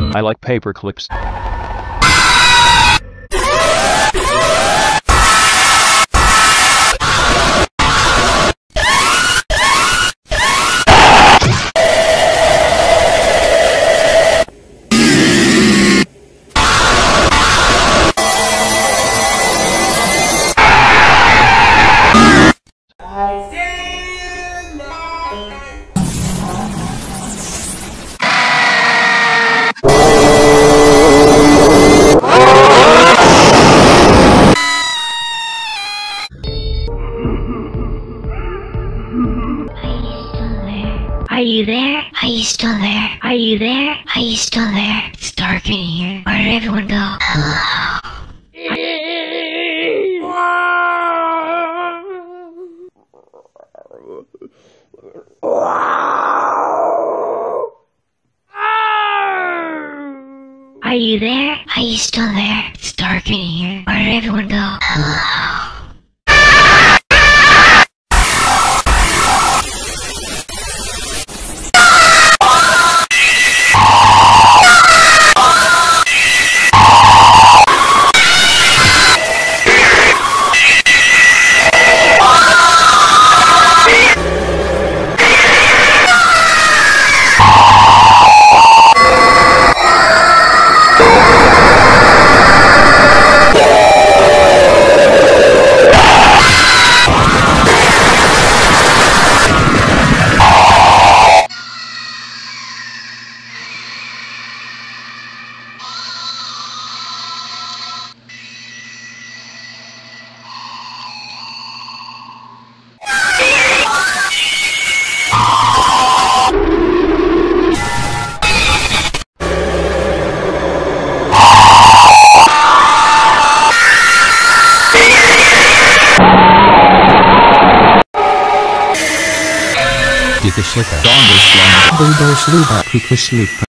I like paper clips. Are you there? Are you still there? Are you there? Are you still there? It's dark in here. Where did everyone go? Are you there? Are you still there? It's dark in here. Where did everyone go? Dikashika. Dongo slumber. Bulbo sluba kukushlupa.